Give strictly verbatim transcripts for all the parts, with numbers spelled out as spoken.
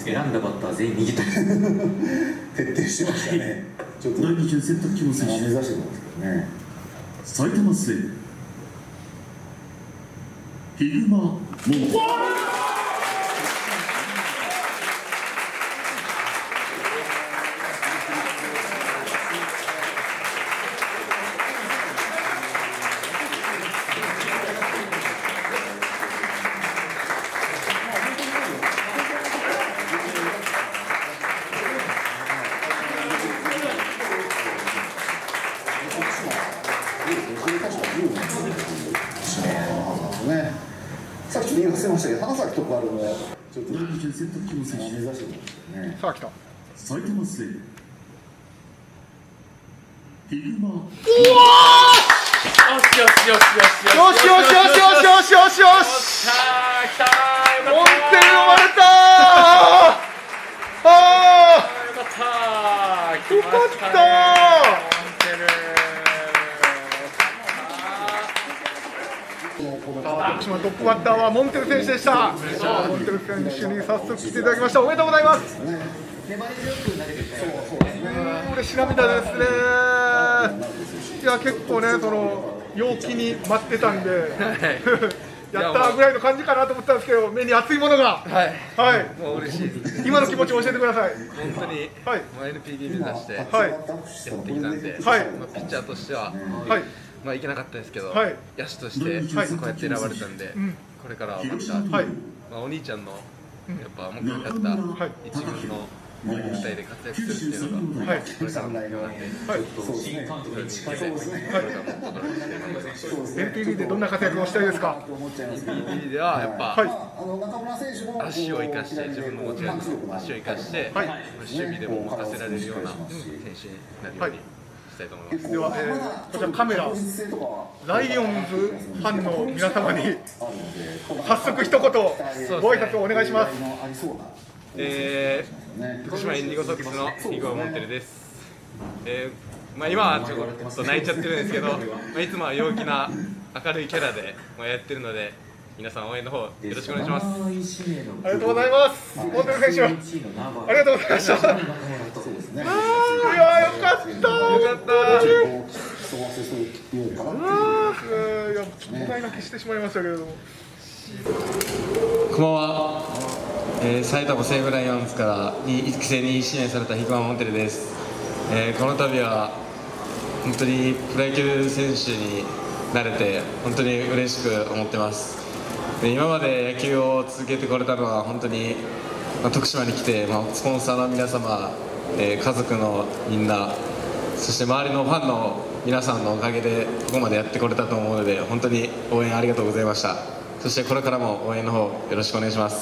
選んだバッター全員右と徹底してましたね。ちょっとだいに巡選択希望選手、 目指してたんですけどね。 埼玉西武ヒグマモンテ。 さっきちょっと言い忘れましたけど、花咲徳栄もちょっとだいに巡選択希望選手、 目指してたんですよね。 さあ来た。 埼玉西武ヒグマ。 よしよしよしよしよしよしよしよしよしよしよし。 きたー、 モンテル生まれたー。あよかったー、 ー、よかったー。福島トップバッターはモンテル選手でした。モンテル選手に早速来ていただきました。おめでとうございます。嬉しい涙ですね。いや結構ね、その陽気に待ってたんで、やったーぐらいの感じかなと思ったんですけど、目に熱いものが。 はい。 はい。 もう嬉しいです。 今の気持ちを教えてください。 本当に、 はい。 もう エヌピービー 目指してやってはい。 きたんで、 はいまあピッチャーとしては、 はい。 まあいけなかったですけど、 はい野手としてはいこうやって選ばれたんで、 んこれからはまた、 はい。 まあお兄ちゃんのやっぱ目標だったはい一軍の舞台で活躍するっていうのが、 はい。 これからの目標なんで、 はい。 そうですね。 それに向けて、これからも頑張っていきたいと思います。 そうですね。 エヌピービー でどんな活躍をしたいですか。 と思っちゃいますけど。 エヌピービー ではやっぱ、 はい。 あの中村選手も足を生かして、自分の持ち味の足を生かして、 はい守備でも任せられるような選手になるようにしたいと思います。 では、えー、こちらカメラ、ライオンズファンの皆様に早速一言ご挨拶をお願いします。 えー、福島インディゴソックスのヒグマモンテルです。えーまあ、今はちょっと泣いちゃってるんですけど、まあ、いつもは陽気な明るいキャラでまあやってるので、皆さん応援の方よろしくお願いします。 ありがとうございます。モンテル選手、ありがとうございました。あー、いやー、よかったー、よかったー。あー、いや、ちょっと大泣きしてしまいましたけれども。 こんばんは、えー、埼玉西武ライオンズからに育成に指名されたヒグマモンテルです。えー、この度は本当にプロ野球選手になれて本当に嬉しく思ってます。で今まで野球を続けてこれたのは本当に、まあ、徳島に来て、まあ、スポンサーの皆様、えー、家族のみんな、そして周りのファンの皆さんのおかげでここまでやってこれたと思うので、本当に応援ありがとうございました。そしてこれからも応援の方よろしくお願いします。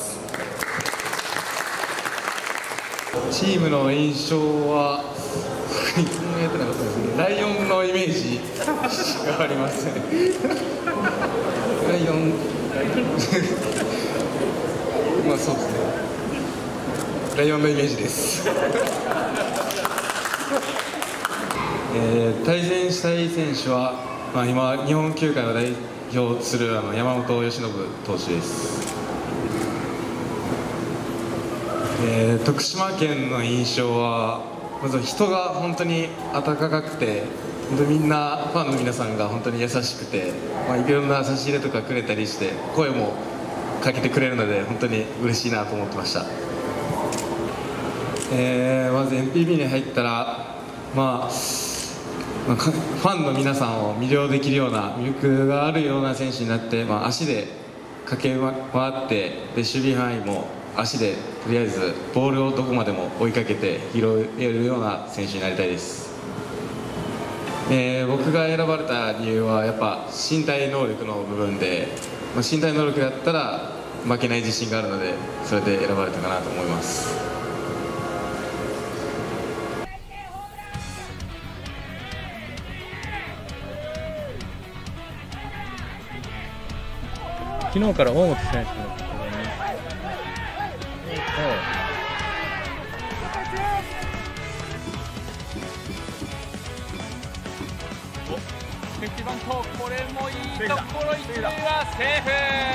チームの印象は考えてなかったですね。ライオンのイメージがありますね。ライオンまあそうですね、ライオンのイメージです。えー、対戦したい選手は、まあ、今日本球界を代表するあの山本由伸投手です。えー、徳島県の印象はまず人が本当に温かくて、本当にみんなファンの皆さんが本当に優しくて、まあ、いろんな差し入れとかくれたりして声もかけてくれるので本当に嬉しいなと思ってました。えー、まず エヌピービー に入ったら、まあ、まあ、ファンの皆さんを魅了できるような魅力があるような選手になって、まあ、足で駆け回ってで守備範囲も足でとりあえずボールをどこまでも追いかけて拾えるような選手になりたいです。えー、僕が選ばれた理由はやっぱ身体能力の部分で、まあ、身体能力だったら負けない自信があるので、それで選ばれたかなと思います。 昨日から大本選手のところに、 セーフティバント、これもいいところ、一塁はセーフ。